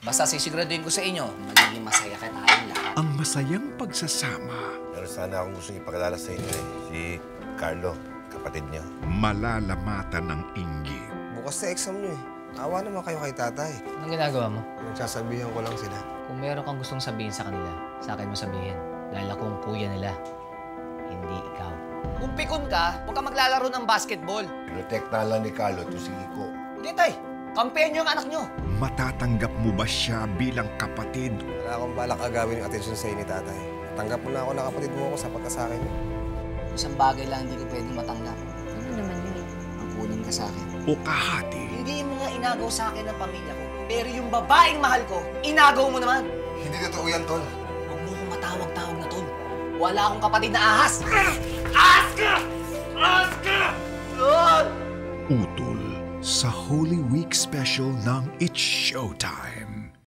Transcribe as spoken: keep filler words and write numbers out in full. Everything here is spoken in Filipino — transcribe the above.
Basta sisiguraduhin ko sa inyo, magiging masaya ka tayong lahat. Ang masayang pagsasama. Pero sana akong gusto ipakilala sa inyo eh. Si Carlo, kapatid niya. Malalamatan ng inggit. Bukas na exam nyo eh. Awa naman kayo kay tatay. Anong ginagawa mo? Nagsasabihan ko lang sila. Kung meron kang gustong sabihin sa kanila, sa akin mo sabihin. Dahil ako ang kuya nila, hindi ikaw. Kung pikon ka, huwag ka maglalaro ng basketball. Protektahan lang ni Carlo ito si Iko. Hindi, tay. Kampihan niyo ang anak niyo. Matatanggap mo ba siya bilang kapatid? Wala akong balak agawin yung atensyon sa'yo ni tatay. Tanggap mo na ako na kapatid mo ako sapat ka sa akin. Isang bagay lang hindi ko pwedeng matanggap. Ano naman yun eh? Ang kunin ka sa akin. O kahati? Hindi mo nga inagaw sa akin ng pamilya ko. Pero yung babaeng mahal ko, inagaw mo naman. Hindi totoo yan, Tol. Huwag mo kong matawag-tawag na tol. Wala akong kapatid na ahas. Ahas ka! Ahas ka! Tol! Utol sa Holy Week special ng It's Showtime.